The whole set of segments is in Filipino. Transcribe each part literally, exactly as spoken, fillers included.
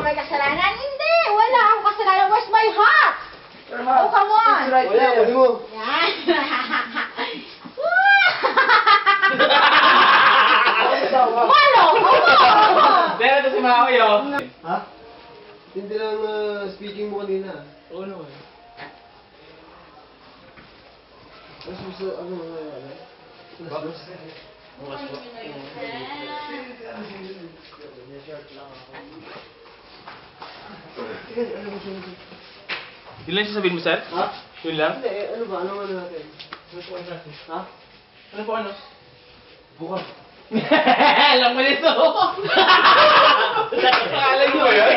may kasalanan? Hindi! Wala akong kasalanan. Where's my hat? Oh, come on! Right there. Wala mo. Yan. Malo! Pero ito si Makoy, oh. Ha? Hindi lang uh, speaking mo kanina. Oo naman. Mas gusto, ano mga ano? Mas gusto. Bukas po. Ano mo siya? Yun lang sasabihin mo, sir? Ha? Yun lang? Hindi, eh, ano ba? Ano ano natin? Ano po ano natin? Ha? Ano po ano? Bukas. Alam mo nito! Alam mo yun?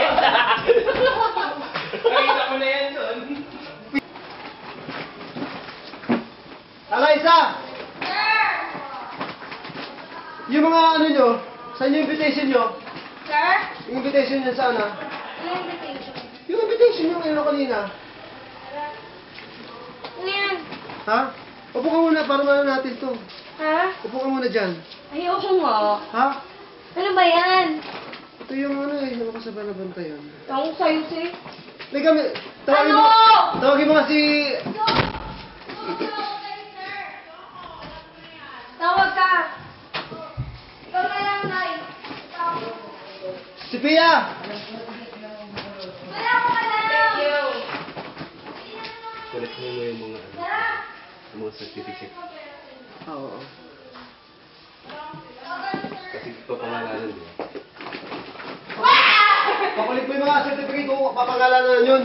Nakita ko na yan, son. Ala, isa! Yung mga ano nyo, saan yung invitation nyo? Sir? Yung invitation nyo saan ha? Ano yung invitation? Yung invitation yung ano kanina. Ano yan? Ha? Upo ka muna para maano natin to. Ha? Upo ka muna dyan. Ayoko nga. Ha? Ano ba yan? Ito yung ano eh, nakasabay na bantayan. Ang sayo si... May kami, tawagin Ano? mo, tawagin mo nga si... Tawag ka! Ikaw na lang, Nay. Si Pia! Wala ko ka lang! Thank you! Collect mo yung mga, Tara! yung mga certificate. Oo. oo. Kasi ito pangalanan niya. Pakulit mo yung mga certificate ko, papangalanan yun.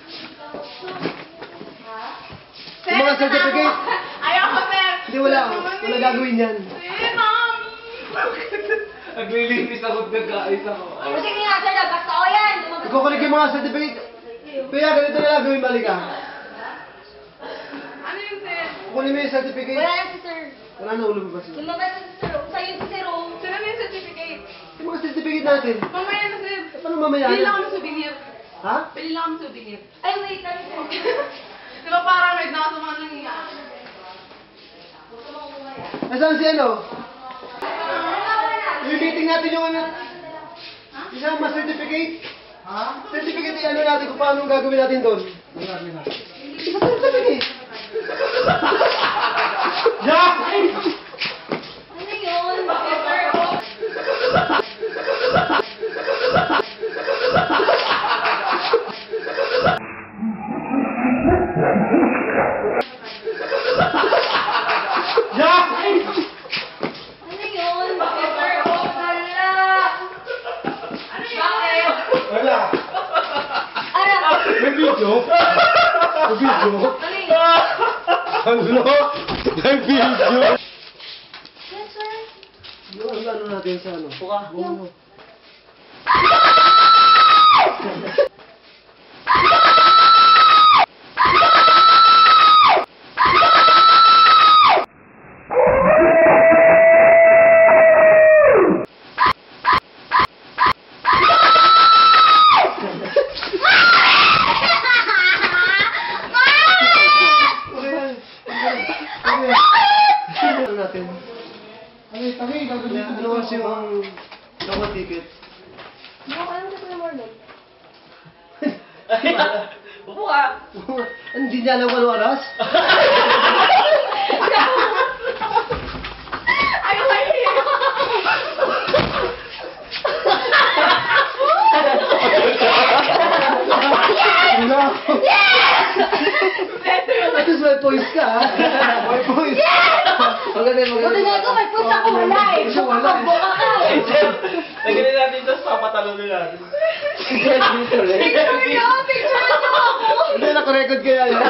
Yung mga certificate. Ayoko, sir! Hindi, wala. Wala gagawin yan. Eh, ma'am! Naglilinis ako, nagkaayos ako. Kasi nga, sir, basta o yan! Ikukulit yung mga certificate. Pia, ganito na lang gawin, balik ka. Ano yun, sir? Kukunin mo yung certificate. Wala na si sir. Wala na, ulo ba siya? Lumabas na si sir. Sa'yo si sir, oh. Sir, ano yung certificate? Yung mga certificate natin. Mamaya na, sir. Paano mamaya? Bili lang kami souvenir. Ha? Bili lang kami souvenir. Ay, wait, ano po? Di ba parang may nakasama lang iya? Nasaan si ano? Yung meeting natin yung ano? Isang mas certificate? Ha? Certificate yung ano natin kung paano gagawin natin doon. Isa certificate. Jack! Ano yun? Jack! Ano yun? Wala. Ano yun? Wala. Ano? May video? May video? Ano yun? Ano? May video? Yes, sir. Yung ano natin sa ano? Puka. Yung... Ano natin? Ano yung tangi? Gagawin ano kasi yung double ticket? Ano ka lang sa Marlon? Upo ka! Hindi niya alam ano oras? Ayaw kayo! Wala ako. At least may poise ka, ha? May poise. Maganda, maganda. Buti nga ito, may push ako wala eh. Siya wala eh. Buka ka eh. Nagaling natin ito, papatalo na natin. Picture nyo! Picture nyo ako! Hindi, nakarecord kaya yan.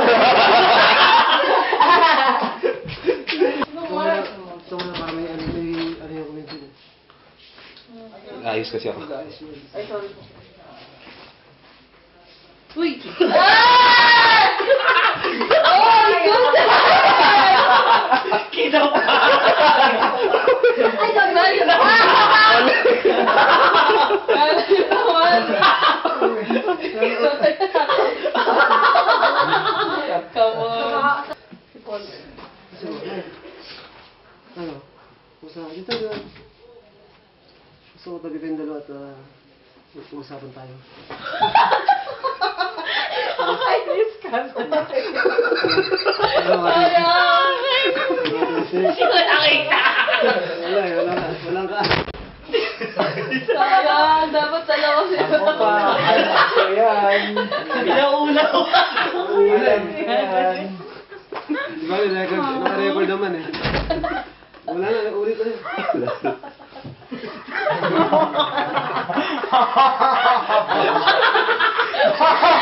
Ito mo na para may ano, may ano yung comment. Ayos kasi ako. Ay, sorry po. Uy! Ah! Oh, yun! Kita pa! Ay, sorry! Come on! Ano? Kusa, dito doon. Gusto ko tabi kayong dalawa at uh, Usapan tayo. Ay, discuss. Ano ka? Hindi ko nakita. Wala eh, wala ka. Wala ka. Sayang, dapat sa labas ito. Ako pa. Ayan. Pinaulaw. Ulan. Ayan. Di ba, naka-record naman eh. Wala na, ulit na yun. Ha ha ha!